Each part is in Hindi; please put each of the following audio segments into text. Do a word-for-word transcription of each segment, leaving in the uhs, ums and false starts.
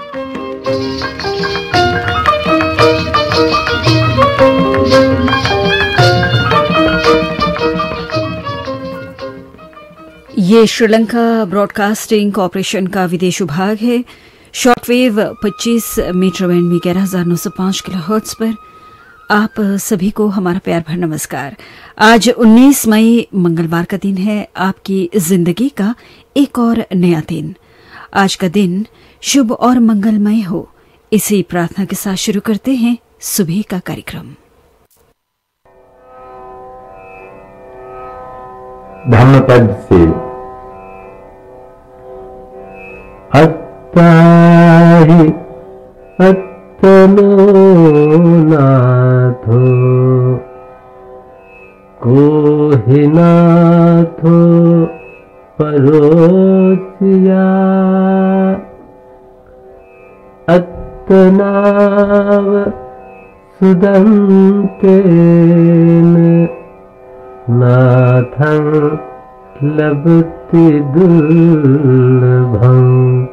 ये श्रीलंका ब्रॉडकास्टिंग कॉरपोरेशन का विदेश विभाग है। शॉर्टवेव पच्चीस मीटर बैंड में ग्यारह हजार नौ सौ पांच किलोहर्ट्ज पर आप सभी को हमारा प्यार भरा नमस्कार। आज उन्नीस मई मंगलवार का दिन है, आपकी जिंदगी का एक और नया दिन। आज का दिन शुभ और मंगलमय हो, इसी प्रार्थना के साथ शुरू करते हैं सुबह का कार्यक्रम। धम्मपद से अत्ताहि अत्तनो नाथो कोहिनाथो परोसिया अत्तनाव सुदन्तेन नाथं लभते दुर्लभं।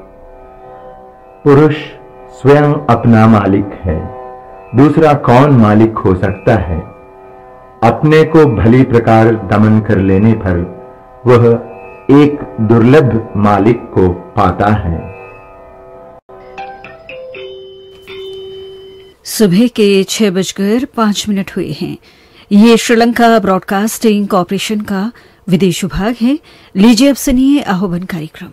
पुरुष स्वयं अपना मालिक है, दूसरा कौन मालिक हो सकता है। अपने को भली प्रकार दमन कर लेने पर वह एक दुर्लभ मालिक को पाता है। सुबह के छह बजकर पांच मिनट हुए हैं। ये श्रीलंका ब्रॉडकास्टिंग कॉरपोरेशन का विदेश विभाग है। लीजिए अब सुनिए आह्वान कार्यक्रम।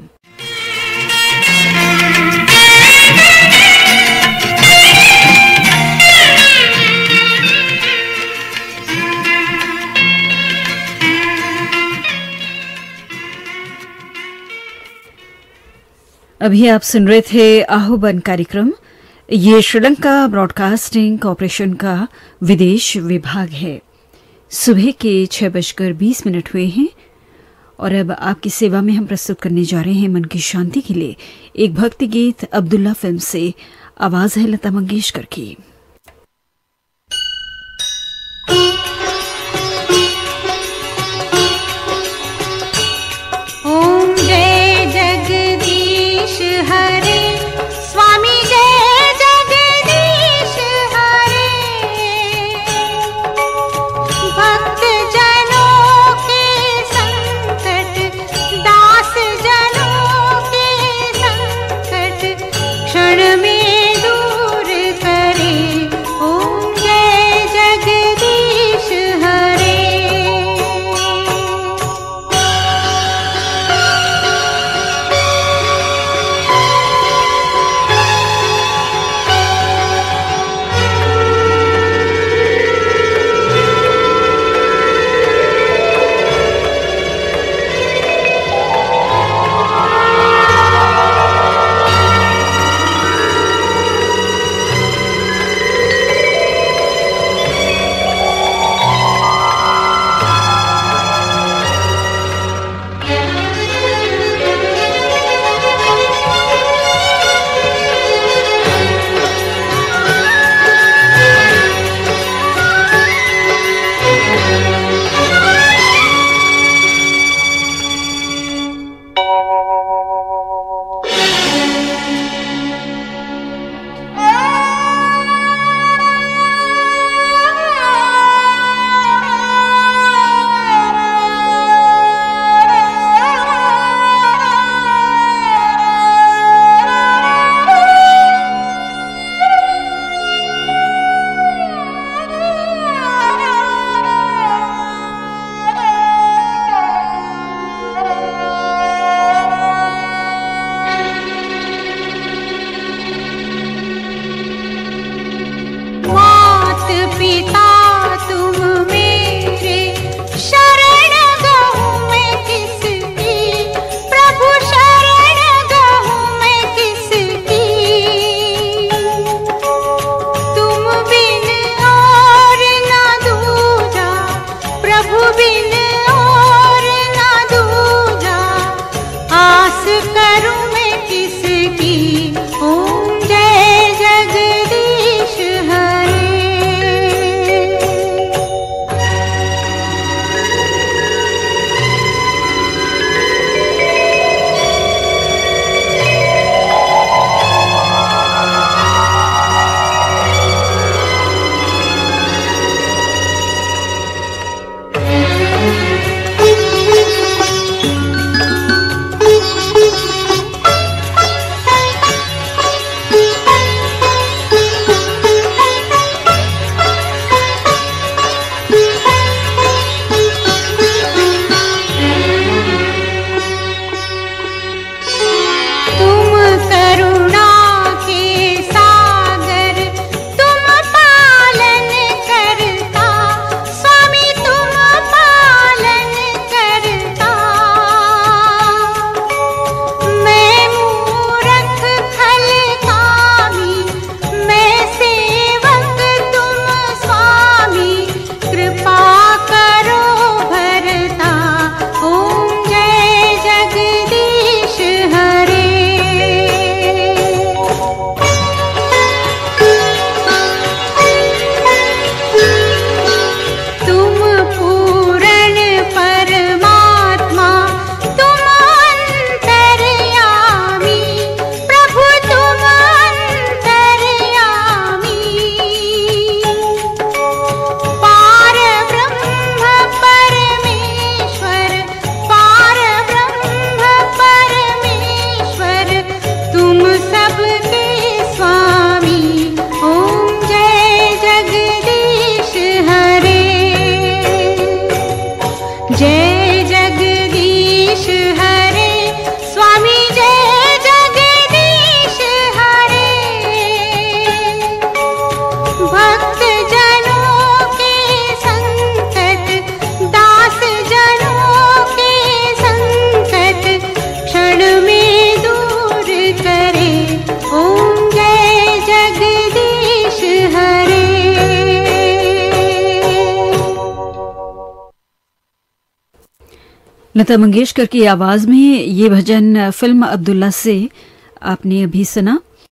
अभी आप सुन रहे थे आह्वान कार्यक्रम। ये श्रीलंका ब्रॉडकास्टिंग कॉरपोरेशन का विदेश विभाग है। सुबह के छह बजकर बीस मिनट हुए हैं और अब आपकी सेवा में हम प्रस्तुत करने जा रहे हैं मन की शांति के लिए एक भक्ति गीत। अब्दुल्ला फिल्म से आवाज है लता मंगेशकर की। क्षण में दूर करे लता मंगेशकर की आवाज में ये भजन फिल्म अब्दुल्ला से आपने अभी सुना।